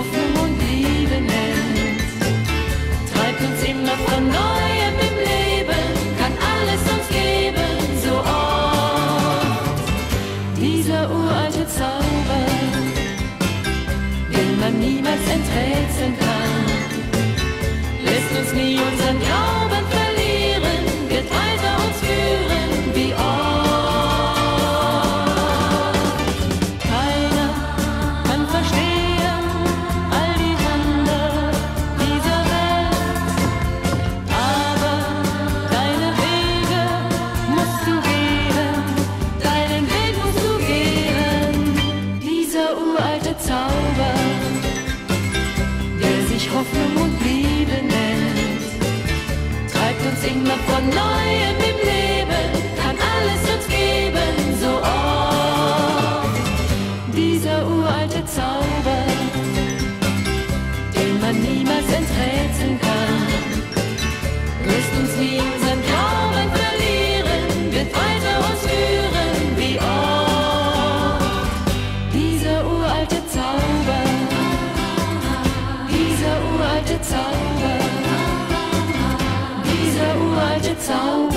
Hoffnung und Liebe nennt. Treibt uns immer von Neuem im Leben, kann alles uns geben, so oft. Dieser uralte Zauber, den man niemals enträtseln kann, lässt uns nie unseren Glauben verlieren, wird weiter uns führen wie oft. Keiner kann verstehen all die Wunder dieser Welt, aber deine Wege musst du gehen, deinen Weg musst du gehen. Dieser uralte Zauber, der sich Hoffnung und Liebe nennt, treibt uns immer von Neuem im Leben, kann alles uns geben, so oft. Dieser uralte Zauber, den man niemals enträtseln kann, lässt uns nie unseren Glauben verlieren, wird weiter uns führen wie oft. Dieser uralte Zauber, dieser uralte Zauber, dieser uralte Zauber.